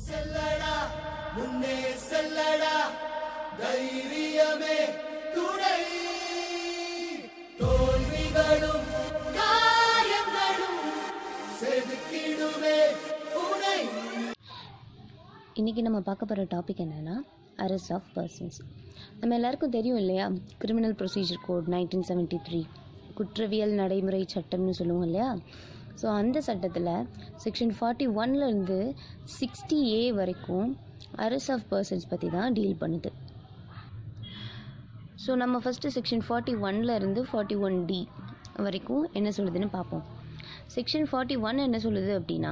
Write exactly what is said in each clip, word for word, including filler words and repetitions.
செல்லடா முன்னே செல்லடா தைரியமே துணை தோல்விகளும் காயங்களும் செதுக்கிடுமே உனை. இன்றைக்கி நம்ம பார்க்க போகிற டாபிக் என்னென்னா அரெஸ்ட் ஆஃப் பர்சன்ஸ். நம்ம எல்லாருக்கும் தெரியும் இல்லையா, criminal procedure code nineteen seventy three குற்றவியல் நடைமுறை சட்டம்னு சொல்லுவோம் இல்லையா. ஸோ அந்த சட்டத்தில் செக்ஷன் ஃபார்ட்டி ஒன்லேருந்து சிக்ஸ்டி ஏ வரைக்கும் அரெஸ்ட் ஆஃப் பர்சன்ஸ் பற்றி தான் டீல் பண்ணுது. ஸோ நம்ம ஃபஸ்ட்டு செக்ஷன் ஃபார்ட்டி ஒன்லேருந்து ஃபார்ட்டி ஒன் டி வரைக்கும் என்ன சொல்லுதுன்னு பார்ப்போம். செக்ஷன் ஃபார்ட்டி ஒன் என்ன சொல்லுது அப்படின்னா,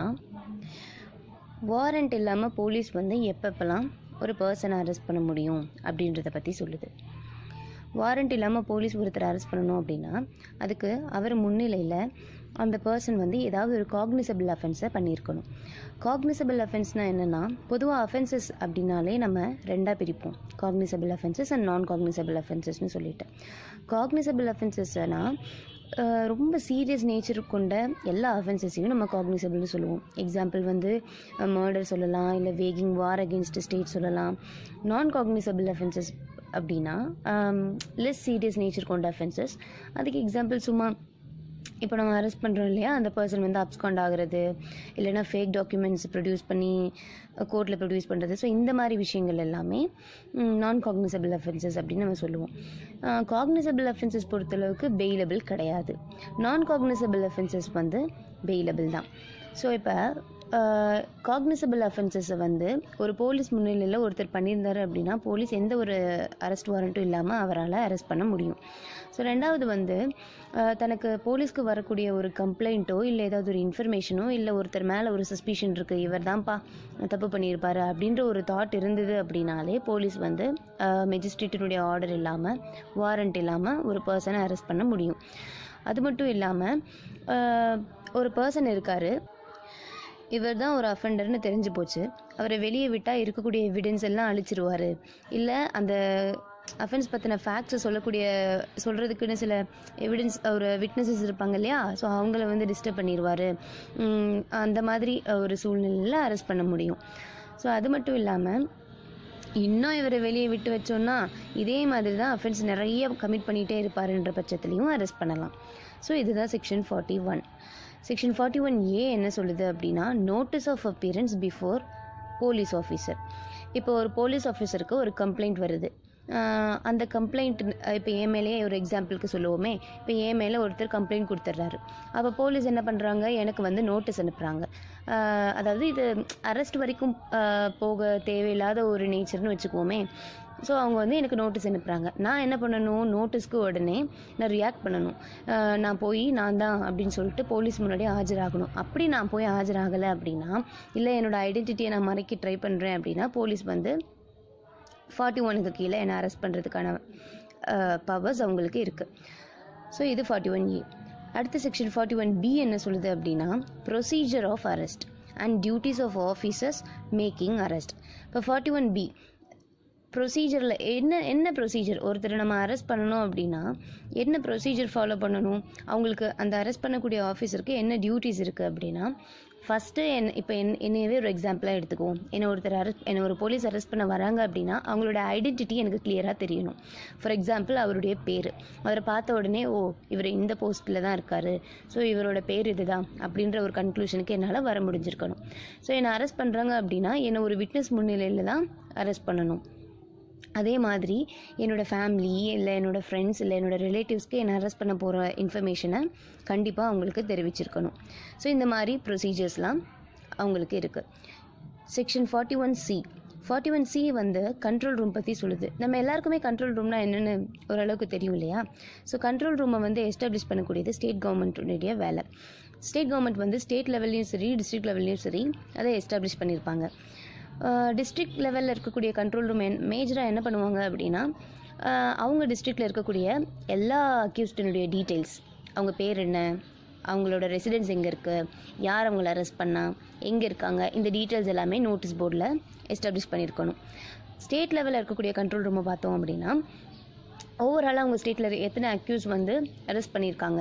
வாரண்ட் இல்லாமல் போலீஸ் வந்து எப்பப்பெல்லாம் ஒரு பர்சனை அரெஸ்ட் பண்ண முடியும் அப்படின்றத பற்றி சொல்லுது. வாரண்ட் இல்லாமல் போலீஸ் ஒருத்தர் அரெஸ்ட் பண்ணணும் அப்படின்னா அதுக்கு அவர் முன்னிலையில் அந்த பர்சன் வந்து ஏதாவது ஒரு காக்னிசபிள் அஃபென்ஸை பண்ணியிருக்கணும். காக்னிசபிள் அஃபென்ஸ்னால் என்னென்னா, பொதுவாக அஃபென்சஸ் அப்படின்னாலே நம்ம ரெண்டாக பிரிப்போம், cognizable offences and non cognizable அஃபென்சஸ்னு சொல்லிட்டு. காக்னிசபிள் அஃபென்சஸ்னால் ரொம்ப சீரியஸ் நேச்சர் கொண்ட எல்லா அஃபென்சஸையும் நம்ம காக்னிசபிள்னு சொல்லுவோம். எக்ஸாம்பிள் வந்து மர்டர் சொல்லலாம், இல்லை வேகிங், வார் அகென்ஸ்ட் ஸ்டேட் சொல்லலாம். நான் காக்னிசபிள் அஃபென்சஸ் அப்படின்னா லெஸ் சீரியஸ் நேச்சர் கொண்ட அஃபென்சஸ். அதுக்கு எக்ஸாம்பிள் சும்மா இப்போ நம்ம அரெஸ்ட் பண்ணுறோம் இல்லையா, அந்த பர்சன் வந்து அப்ஸ்காண்ட் ஆகிறது, இல்லைனா ஃபேக் டாக்குமெண்ட்ஸ் ப்ரொடியூஸ் பண்ணி கோர்ட்டில் ப்ரொடியூஸ் பண்ணுறது. ஸோ இந்த மாதிரி விஷயங்கள் எல்லாமே நான் காக்னிசபிள் அஃபென்சஸ் அப்படின்னு நம்ம சொல்லுவோம். காக்னிசபிள் அஃபென்சஸ் பொறுத்தளவுக்கு பெயிலபிள் கிடையாது. நான் காக்னிசபிள் அஃபென்சஸ் வந்து பெயிலபிள் தான். ஸோ இப்போ காக்னிசபிள் அஃபென்சஸை வந்து ஒரு போலீஸ் முன்னிலையில் ஒருத்தர் பண்ணியிருந்தார் அப்படின்னா போலீஸ் எந்த ஒரு அரெஸ்ட் வாரண்ட்டும் இல்லாமல் அவரால் அரெஸ்ட் பண்ண முடியும். ஸோ ரெண்டாவது வந்து தனக்கு போலீஸ்க்கு வரக்கூடிய ஒரு கம்ப்ளைண்ட்டோ இல்லை ஏதாவது ஒரு இன்ஃபர்மேஷனோ இல்லை ஒருத்தர் மேலே ஒரு சஸ்பிஷன் இருக்குது, இவர் தான்ப்பா தப்பு பண்ணியிருப்பார் அப்படின்ற ஒரு தாட் இருந்தது அப்படின்னாலே போலீஸ் வந்து மெஜிஸ்ட்ரேட்டினுடைய ஆர்டர் இல்லாமல், வாரண்ட் இல்லாமல் ஒரு பர்சனை அரெஸ்ட் பண்ண முடியும். அது மட்டும் இல்லாமல் ஒரு பர்சன் இருக்கார், இவர் தான் ஒரு அஃபெண்டர்னு தெரிஞ்சு போச்சு, அவரை வெளியே விட்டால் இருக்கக்கூடிய எவிடன்ஸ் எல்லாம் அழிச்சிருவார், இல்லை அந்த அஃபென்ஸ் பற்றின ஃபேக்ட்ஸை சொல்லக்கூடிய சொல்கிறதுக்குன்னு சில எவிடன்ஸ் ஒரு விட்னஸஸ் இருப்பாங்க இல்லையா, ஸோ அவங்கள வந்து டிஸ்டர்ப் பண்ணிடுவார், அந்த மாதிரி ஒரு சூழ்நிலையில் அரெஸ்ட் பண்ண முடியும். ஸோ அது மட்டும் இல்லாமல் இன்னும் இவரை வெளியே விட்டு வச்சோன்னா இதே மாதிரி தான் அஃபென்ஸ் நிறைய கமிட் பண்ணிகிட்டே இருப்பாருன்ற பட்சத்துலேயும் அரெஸ்ட் பண்ணலாம். ஸோ இதுதான் section forty one. Section forty one A என்ன சொல்லுது அப்படின்னா, notice of appearance before police officer. இப்போ ஒரு போலீஸ் ஆஃபீஸருக்கு ஒரு கம்ப்ளைண்ட் வருது, அந்த கம்ப்ளைண்ட் இப்போ என் மேலேயே ஒரு எக்ஸாம்பிளுக்கு சொல்லுவோமே, இப்போ என் மேலே ஒருத்தர் கம்ப்ளைண்ட் கொடுத்துட்றாரு. அப்போ போலீஸ் என்ன பண்ணுறாங்க, எனக்கு வந்து நோட்டீஸ் அனுப்புகிறாங்க. அதாவது இது அரெஸ்ட் வரைக்கும் போக தேவையில்லாத ஒரு நேச்சர்னு வச்சுக்குவோமே. ஸோ அவங்க வந்து எனக்கு நோட்டீஸ் அனுப்புகிறாங்க. நான் என்ன பண்ணணும், நோட்டீஸ்க்கு உடனே நான் ரியாக்ட் பண்ணணும். நான் போய் நான் தான் அப்படின்னு சொல்லிட்டு போலீஸ் முன்னாடியே ஆஜராகணும். அப்படி நான் போய் ஆஜராகலை அப்படின்னா, இல்லை என்னோடய ஐடென்டிட்டியை நான் மறைக்க ட்ரை பண்ணுறேன் அப்படின்னா போலீஸ் வந்து ஃபார்ட்டி ஒனுக்கு கீழே என்னை அரெஸ்ட் பண்ணுறதுக்கான பவர்ஸ் அவங்களுக்கு இருக்குது. ஸோ இது ஃபார்ட்டி ஒன் ஏ. அடுத்த செக்ஷன் ஃபார்ட்டி ஒன் பி என்ன சொல்லுது அப்படின்னா, procedure of arrest and duties of officers making arrest. இப்போ ஃபார்ட்டி ஒன் பி ப்ரொசீஜரில் என்ன என்ன ப்ரொசீஜர், ஒருத்தரை நம்ம அரெஸ்ட் பண்ணணும் அப்படின்னா என்ன ப்ரொசீஜர் ஃபாலோ பண்ணணும், அவங்களுக்கு அந்த அரெஸ்ட் பண்ணக்கூடிய ஆஃபீஸருக்கு என்ன டியூட்டிஸ் இருக்குது அப்படின்னா, ஃபஸ்ட்டு என் இப்போ என் என்னையவே ஒரு எக்ஸாம்பிளாக எடுத்துக்குவோம். என்னை ஒருத்தர் அரெஸ்ட் என்னை ஒரு போலீஸ் அரெஸ்ட் பண்ண வராங்க அப்படின்னா அவங்களோட ஐடென்டிட்டி எனக்கு கிளியராக தெரியணும். ஃபார் எக்ஸாம்பிள் அவருடைய பேர், அவரை பார்த்த உடனே ஓ இவர் இந்த போஸ்ட்டில் தான் இருக்கார், ஸோ இவரோட பேர் இது தான் அப்படின்ற ஒரு கன்க்ளூஷனுக்கு என்னால் வர முடிஞ்சிருக்கணும். ஸோ என்னை அரெஸ்ட் பண்ணுறாங்க அப்படின்னா என்னை ஒரு விட்னஸ் முன்னிலையில் தான் அரெஸ்ட் பண்ணணும். அதே மாதிரி என்னோடய ஃபேமிலி இல்லை என்னோடய ஃப்ரெண்ட்ஸ் இல்லை என்னோடய ரிலேட்டிவ்ஸ்க்கு என்னை அரெஸ்ட் பண்ண போகிற இன்ஃபர்மேஷனை கண்டிப்பாக அவங்களுக்கு தெரிவிச்சிருக்கணும். ஸோ இந்த மாதிரி ப்ரொசீஜர்ஸ்லாம் அவங்களுக்கு இருக்குது. Section forty one C forty one C வந்து கண்ட்ரோல் ரூம் பற்றி சொல்லுது. நம்ம எல்லாருக்குமே கண்ட்ரோல் ரூம்னா என்னென்னு ஓரளவுக்கு தெரியும் இல்லையா. ஸோ கண்ட்ரோல் ரூமை வந்து எஸ்டாப்ளிஷ் பண்ணக்கூடியது ஸ்டேட் கவர்மெண்ட்டுடைய வேலை. ஸ்டேட் கவர்மெண்ட் வந்து ஸ்டேட் லெவல்லையும் சரி டிஸ்ட்ரிக்ட் லெவல்லையும் சரி அதை எஸ்டாப்ளிஷ் பண்ணியிருப்பாங்க. டிஸ்ட்ரிக்ட் லெவலில் இருக்கக்கூடிய கண்ட்ரோல் ரூம் என் மேஜராக என்ன பண்ணுவாங்க அப்படின்னா, அவங்க டிஸ்ட்ரிக்டில் இருக்கக்கூடிய எல்லா அக்யூஸ்டினுடைய டீட்டெயில்ஸ், அவங்க பேர் என்ன, அவங்களோட ரெசிடென்ஸ் எங்கே இருக்குது, யார் அவங்கள அரெஸ்ட் பண்ணால், எங்கே இருக்காங்க, இந்த டீட்டெயில்ஸ் எல்லாமே நோட்டீஸ் போர்டில் எஸ்டாப்ளிஷ் பண்ணியிருக்கணும். ஸ்டேட் லெவலில் இருக்கக்கூடிய கண்ட்ரோல் ரூமை பார்த்தோம் அப்படின்னா ஓவராலாக அவங்க ஸ்டேட்டில் எத்தனை அக்யூஸ் வந்து அரெஸ்ட் பண்ணியிருக்காங்க,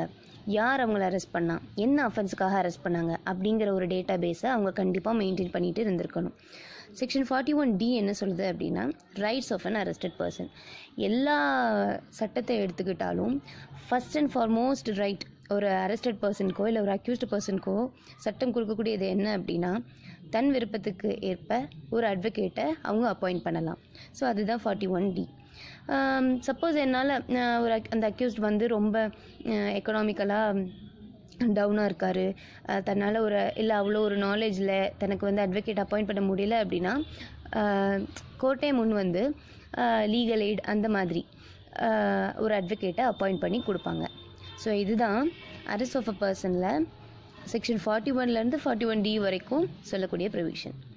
யார் அவங்கள அரெஸ்ட் பண்ணா, என்ன அஃபென்ஸுக்காக அரெஸ்ட் பண்ணாங்க அப்படிங்கிற ஒரு டேட்டா பேஸை அவங்க கண்டிப்பாக மெயின்டைன் பண்ணிட்டு இருந்திருக்கணும். செக்ஷன் ஃபார்ட்டி ஒன் டி என்ன சொல்லுது அப்படின்னா, rights of an arrested person. எல்லா சட்டத்தை எடுத்துக்கிட்டாலும் ஃபஸ்ட் அண்ட் ஃபார்மோஸ்ட் ரைட் ஒரு அரெஸ்டட் பர்சனுக்கோ இல்லை ஒரு அக்யூஸ்டு பர்சனுக்கோ சட்டம் கொடுக்கக்கூடியது என்ன அப்படின்னா, தன் விருப்பத்துக்கு ஏற்ப ஒரு அட்வொகேட்டை அவங்க அப்பாயிண்ட் பண்ணலாம். ஸோ அதுதான் ஃபார்ட்டி ஒன் டி. சப்போஸ் என்னால் ஒரு அந்த அக்யூஸ்ட் வந்து ரொம்ப எக்கனாமிக்கலாக டவுனாக இருக்கார், தன்னால் ஒரு இல்லை அவ்வளோ ஒரு நாலேஜில் தனக்கு வந்து அட்வொகேட் அப்பாயிண்ட் பண்ண முடியல அப்படின்னா கோர்ட்டே முன் வந்து லீகல் எய்ட் அந்த மாதிரி ஒரு அட்வொகேட்டை அப்பாயிண்ட் பண்ணி கொடுப்பாங்க. ஸோ இதுதான் அரெஸ்ட் ஆஃப் அ பர்சனில் செக்ஷன் ஃபார்ட்டி ஒன்லேருந்து ஃபார்ட்டி ஒன் டி வரைக்கும் சொல்லக்கூடிய ப்ரொவிஷன்.